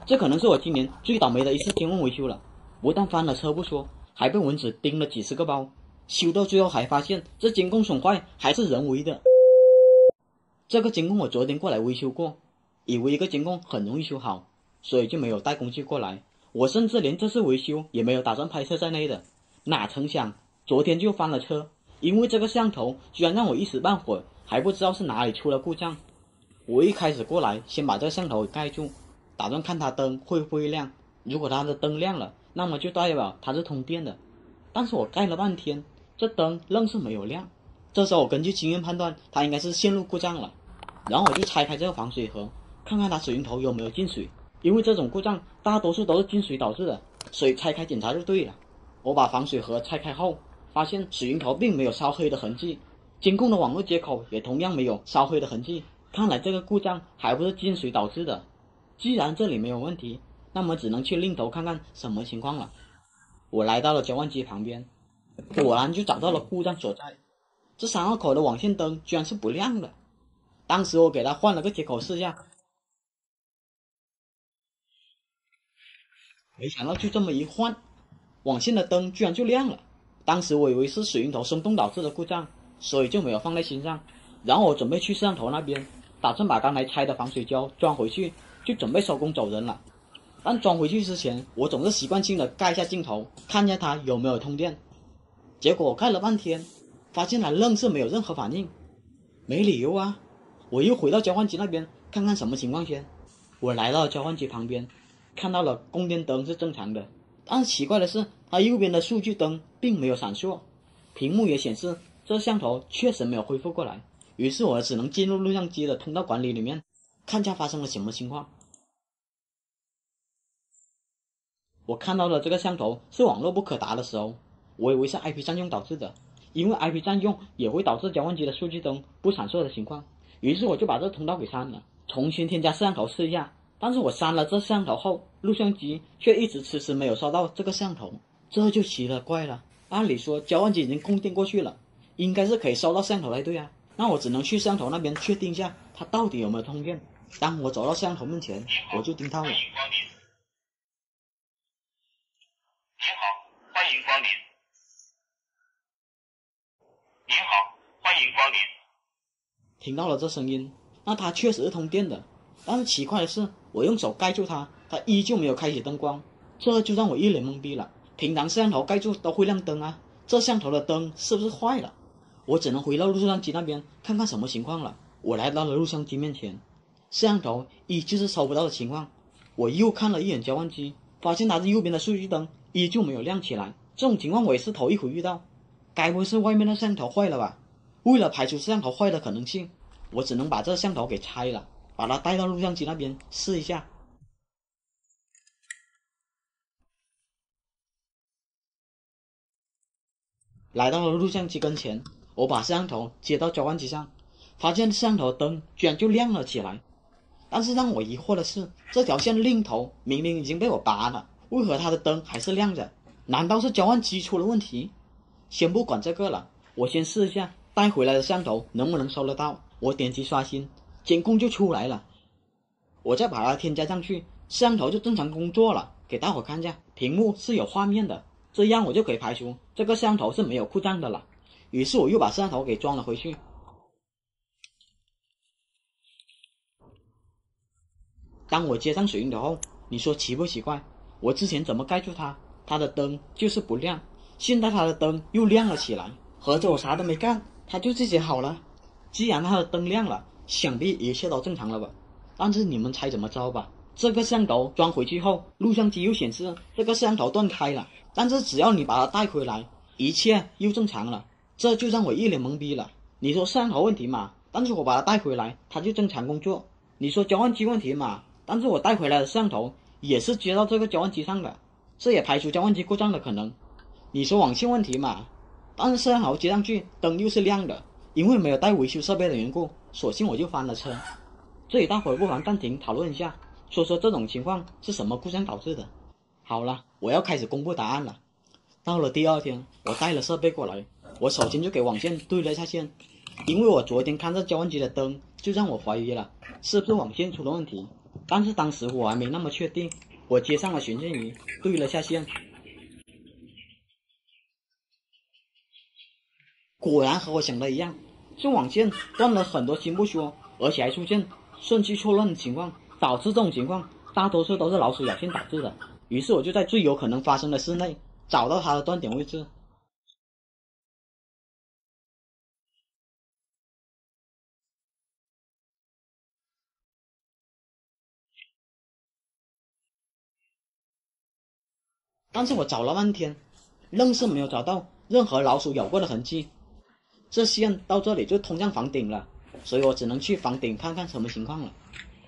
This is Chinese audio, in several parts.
这可能是我今年最倒霉的一次监控维修了，不但翻了车不说，还被蚊子叮了几十个包。修到最后还发现这监控损坏还是人为的。这个监控我昨天过来维修过，以为一个监控很容易修好，所以就没有带工具过来。我甚至连这次维修也没有打算拍摄在内的，哪成想昨天就翻了车，因为这个摄像头居然让我一时半会儿还不知道是哪里出了故障。我一开始过来先把这个摄像头给盖住，打算看它灯会不会亮，如果它的灯亮了，那么就代表它是通电的。但是我盖了半天，这灯愣是没有亮。这时候我根据经验判断，它应该是线路故障了。然后我就拆开这个防水盒，看看它水龙头有没有进水，因为这种故障大多数都是进水导致的，所以拆开检查就对了。我把防水盒拆开后，发现水龙头并没有烧黑的痕迹，监控的网络接口也同样没有烧黑的痕迹，看来这个故障还不是进水导致的。既然这里没有问题，那么只能去另头看看什么情况了。我来到了交换机旁边，果然就找到了故障所在。这3号口的网线灯居然是不亮的。当时我给它换了个接口试下，没想到就这么一换，网线的灯居然就亮了。当时我以为是水龙头松动导致的故障，所以就没有放在心上。然后我准备去摄像头那边，打算把刚才拆的防水胶装回去，就准备收工走人了。但装回去之前，我总是习惯性的盖一下镜头，看一下它有没有通电。结果我盖了半天，发现它愣是没有任何反应。没理由啊！我又回到交换机那边看看什么情况先。我来到交换机旁边，看到了供电灯是正常的，但是奇怪的是，它右边的数据灯并没有闪烁，屏幕也显示这摄像头确实没有恢复过来。于是我只能进入录像机的通道管理里面，看下发生了什么情况。我看到了这个摄像头是网络不可达的时候，我以为是 IP 占用导致的，因为 IP 占用也会导致交换机的数据灯不闪烁的情况。于是我就把这通道给删了，重新添加摄像头试一下。但是我删了这摄像头后，录像机却一直迟迟没有收到这个摄像头，这就奇了怪了。按理说交换机已经供电过去了，应该是可以收到摄像头才对啊。那我只能去摄像头那边确定一下它到底有没有通电。当我走到摄像头面前，我就盯到了。 您好，欢迎光临。您好，欢迎光临。 听到了这声音，那它确实是通电的。但是奇怪的是，我用手盖住它，它依旧没有开启灯光，这就让我一脸懵逼了。平常摄像头盖住都会亮灯啊，这摄像头的灯是不是坏了？我只能回到录像机那边看看什么情况了。我来到了录像机面前，摄像头依旧是收不到的情况。我又看了一眼交换机，发现它的右边的数据灯依旧没有亮起来。这种情况我也是头一回遇到，该不会是外面的摄像头坏了吧？为了排除摄像头坏的可能性，我只能把这摄像头给拆了，把它带到录像机那边试一下。来到了录像机跟前，我把摄像头接到交换机上，发现摄像头灯居然就亮了起来。但是让我疑惑的是，这条线另一头明明已经被我拔了，为何它的灯还是亮着？难道是交换机出了问题？先不管这个了，我先试一下带回来的摄像头能不能收得到。我点击刷新，监控就出来了。我再把它添加上去，摄像头就正常工作了。给大伙看一下，屏幕是有画面的，这样我就可以排除这个摄像头是没有故障的了。于是我又把摄像头给装了回去。当我接上水龙头后，你说奇不奇怪？我之前怎么盖住它的灯就是不亮，现在它的灯又亮了起来，合着我啥都没干，它就自己好了。既然它的灯亮了，想必一切都正常了吧？但是你们猜怎么着吧？这个摄像头装回去后，录像机又显示这个摄像头断开了，但是只要你把它带回来，一切又正常了，这就让我一脸懵逼了。你说摄像头问题嘛，但是我把它带回来，它就正常工作。你说交换机问题嘛，但是我带回来的摄像头也是接到这个交换机上的，这也排除交换机故障的可能。你说网线问题嘛，但是摄像头接上去灯又是亮的，因为没有带维修设备的缘故，索性我就翻了车。这里大伙不妨暂停讨论一下，说说这种情况是什么故障导致的。好了，我要开始公布答案了。到了第二天，我带了设备过来，我首先就给网线对了一下线，因为我昨天看这交换机的灯就让我怀疑了，是不是网线出了问题。 但是当时我还没那么确定，我接上了寻线仪，对了下线，果然和我想的一样，这网线断了很多芯不说，而且还出现顺序错乱的情况，导致这种情况大多数都是老鼠咬线导致的。于是我就在最有可能发生的室内找到它的断点位置。但是我找了半天，愣是没有找到任何老鼠咬过的痕迹。这线到这里就通向房顶了，所以我只能去房顶看看什么情况了。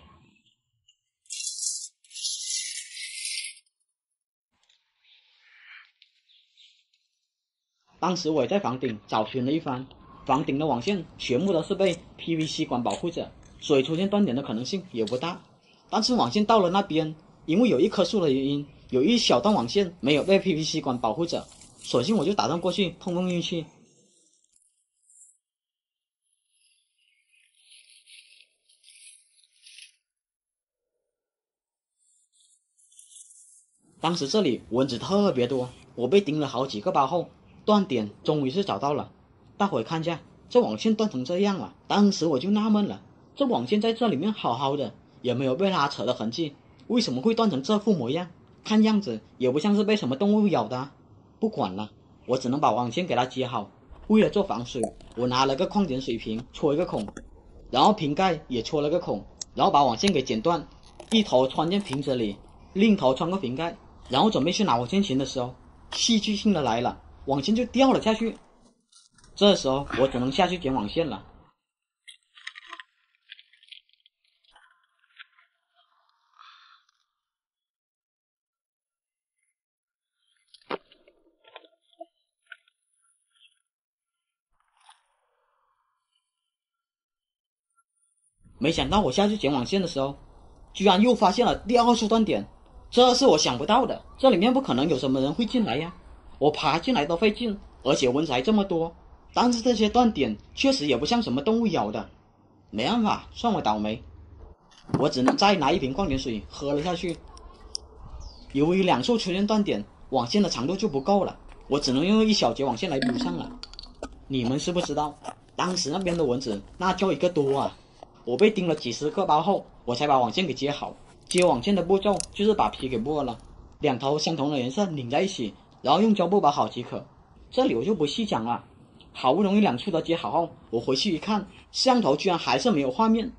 当时我也在房顶找寻了一番，房顶的网线全部都是被 PVC 管保护着，所以出现断点的可能性也不大。但是网线到了那边，因为有一棵树的原因，有一小段网线没有被 PVC 管保护着，索性我就打算过去碰碰运气。当时这里蚊子特别多，我被叮了好几个包后，断点终于是找到了。大伙看一下，这网线断成这样了。当时我就纳闷了，这网线在这里面好好的，也没有被拉扯的痕迹，为什么会断成这副模样？看样子也不像是被什么动物咬的啊。不管了，我只能把网线给它接好。为了做防水，我拿了个矿泉水瓶戳一个孔，然后瓶盖也戳了个孔，然后把网线给剪断，一头穿进瓶子里，另一头穿过瓶盖。然后准备去拿网线钳的时候，戏剧性的来了，网线就掉了下去。这时候我只能下去捡网线了。没想到我下去捡网线的时候，居然又发现了第二处断点，这是我想不到的。这里面不可能有什么人会进来呀，我爬进来都费劲，而且蚊子还这么多。但是这些断点确实也不像什么动物咬的，没办法，算我倒霉。我只能再拿一瓶矿泉水喝了下去。由于两处出现断点，网线的长度就不够了，我只能用一小节网线来补上了。你们是不知道，当时那边的蚊子那叫一个多啊！我被叮了几十个包后，我才把网线给接好。接网线的步骤就是把皮给剥了，两头相同的颜色拧在一起，然后用胶布包好即可。这里我就不细讲了。好不容易两处都接好后，我回去一看，摄像头居然还是没有画面。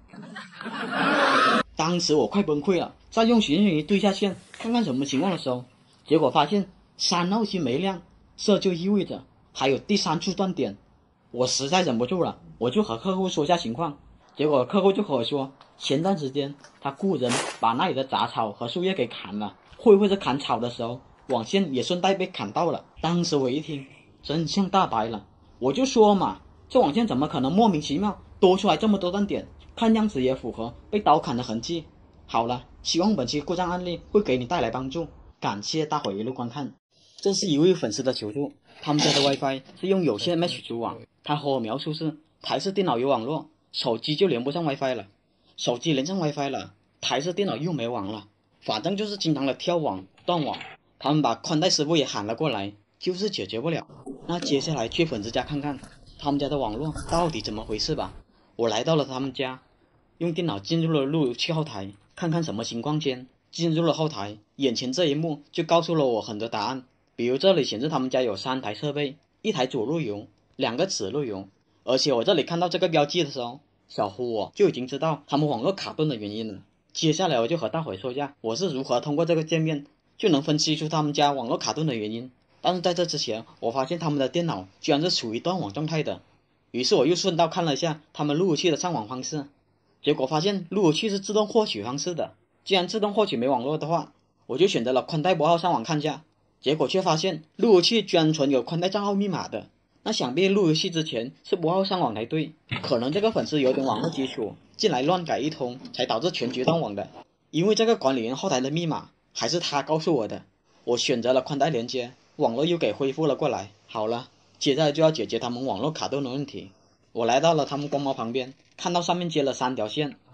当时我快崩溃了，在用寻线仪对下线看看什么情况的时候，结果发现3号机没亮，这就意味着还有第3处断点。我实在忍不住了，我就和客户说下情况，结果客户就和我说，前段时间他雇人把那里的杂草和树叶给砍了，会不会是砍草的时候网线也顺带被砍到了？当时我一听，真相大白了，我就说嘛，这网线怎么可能莫名其妙多出来这么多断点？看样子也符合被刀砍的痕迹。好了，希望本期故障案例会给你带来帮助，感谢大伙一路观看。这是一位粉丝的求助，他们家的 WiFi 是用有线 Mesh 组网，他和我描述是台式电脑有网络，手机就连不上 WiFi 了，手机连上 WiFi 了，台式电脑又没网了，反正就是经常的跳网断网。他们把宽带师傅也喊了过来，就是解决不了。那接下来去粉丝家看看他们家的网络到底怎么回事吧。我来到了他们家，用电脑进入了路由器后台，看看什么情况间。进入了后台，眼前这一幕就告诉了我很多答案。比如这里显示他们家有3台设备，一台主路由，2个子路由。而且我这里看到这个标记的时候，小胡我就已经知道他们网络卡顿的原因了。接下来我就和大伙说一下我是如何通过这个界面就能分析出他们家网络卡顿的原因。但是在这之前，我发现他们的电脑居然是处于断网状态的，于是我又顺道看了一下他们路由器的上网方式，结果发现路由器是自动获取方式的。既然自动获取没网络的话，我就选择了宽带拨号上网看一下，结果却发现路由器居然存有宽带账号密码的。那想必路由器之前是拨号上网才对，可能这个粉丝有点网络基础，进来乱改一通，才导致全局断网的。因为这个管理员后台的密码还是他告诉我的，我选择了宽带连接，网络又给恢复了过来。好了，接下来就要解决他们网络卡顿的问题。我来到了他们光猫旁边，看到上面接了3条线，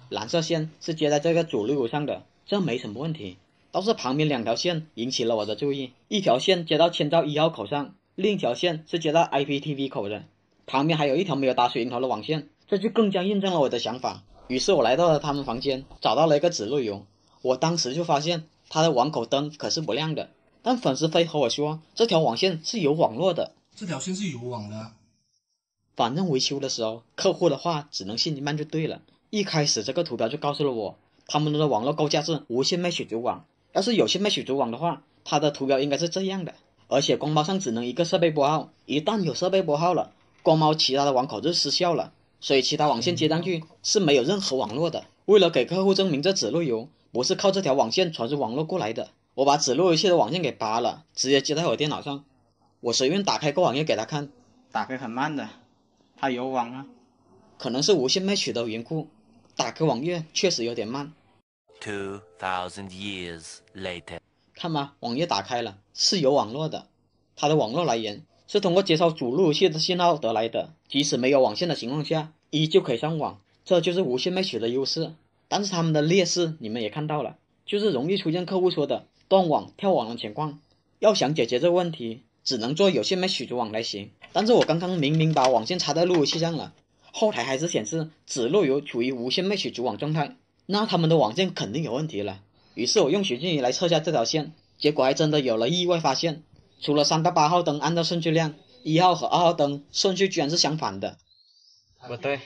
蓝色线是接在这个主路由上的，这没什么问题。倒是旁边2条线引起了我的注意，一条线接到千兆1号口上，另一条线是接到 IPTV 口的，旁边还有一条没有打水银头的网线，这就更加印证了我的想法。于是我来到了他们房间，找到了一个指路由。我当时就发现他的网口灯可是不亮的，但粉丝非和我说这条网线是有网络的， 这条线是有网的。 反正维修的时候客户的话只能信一半就对了。一开始这个图标就告诉了我，他们的网络构架是无线 mesh 组网，要是有线 mesh 组网的话，它的图标应该是这样的。而且光猫上只能一个设备拨号，一旦有设备拨号了，光猫其他的网口就失效了，所以其他网线接上去是没有任何网络的。为了给客户证明这指路由不是靠这条网线传输网络过来的，我把指路由器的网线给拔了，直接接在我电脑上。我随便打开个网页给他看，打开很慢的，它有网啊，可能是无线 mesh 的缘故，打开网页确实有点慢。 2000 years later， 看吧，网页打开了，是有网络的。它的网络来源是通过接收主路由器的信号得来的，即使没有网线的情况下，依旧可以上网，这就是无线 mesh 的优势。但是他们的劣势你们也看到了，就是容易出现客户说的断网、跳网的情况。要想解决这个问题，只能做有线 mesh 组网来行。但是我刚刚明明把网线插在路由器上了，后台还是显示指路由处于无线 mesh 组网状态，那他们的网线肯定有问题了。于是我用取径仪来测下这条线，结果还真的有了意外发现，除了3到8号灯按照顺序亮，1号和2号灯顺序居然是相反的。不对，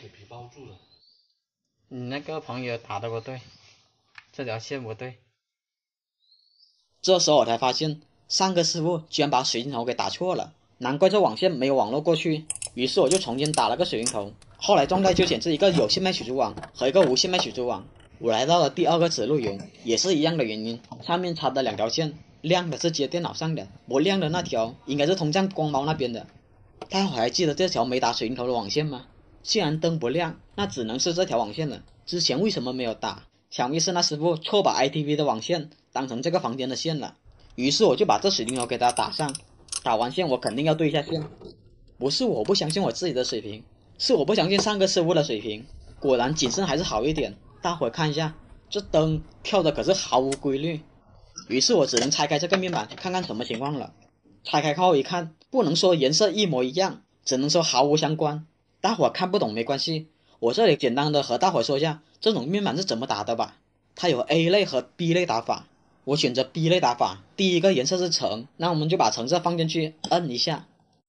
你那个朋友打的不对，这条线不对。这时候我才发现上个师傅居然把水晶头给打错了，难怪这网线没有网络过去。于是我就重新打了个水晶头，后来状态就显示一个有线 mesh 组网和一个无线 mesh 组网。我来到了第2个指路由，也是一样的原因，上面插的2条线，亮的是接电脑上的，不亮的那条应该是通向光猫那边的。大伙还记得这条没打水晶头的网线吗？既然灯不亮，那只能是这条网线了。之前为什么没有打？想必是那师傅错把 ITV 的网线当成这个房间的线了。于是我就把这水晶头给它打上，打完线我肯定要对一下线。不是我不相信我自己的水平，是我不相信上个师傅的水平。果然谨慎还是好一点。大伙看一下，这灯跳的可是毫无规律。于是我只能拆开这个面板看看什么情况了。拆开后一看，不能说颜色一模一样，只能说毫无相关。大伙看不懂没关系，我这里简单的和大伙说一下这种面板是怎么打的吧。它有 A 类和 B 类打法，我选择 B 类打法。第一个颜色是橙，那我们就把橙色放进去摁一下。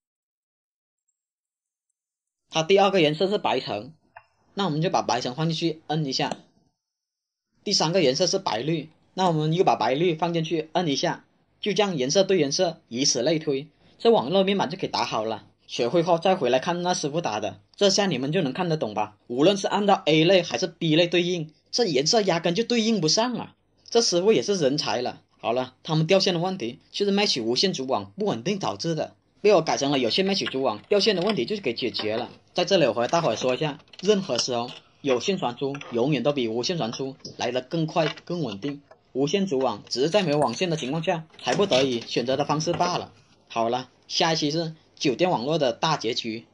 它第2个颜色是白橙，那我们就把白橙放进去摁一下。第3个颜色是白绿，那我们又把白绿放进去摁一下。就这样颜色对颜色，以此类推，这网络面板就可以打好了。学会后再回来看那师傅打的，这下你们就能看得懂吧。无论是按照 A 类还是 B 类对应，这颜色压根就对应不上啊。这师傅也是人才了。好了，他们掉线的问题就是 mesh 无线组网不稳定导致的，被我改成了有线 mesh 组网，掉线的问题就给解决了。在这里我和大伙说一下，任何时候有线传输永远都比无线传输来得更快更稳定。无线组网只是在没有网线的情况下才不得已选择的方式罢了。好了，下一期是酒店网络的大结局。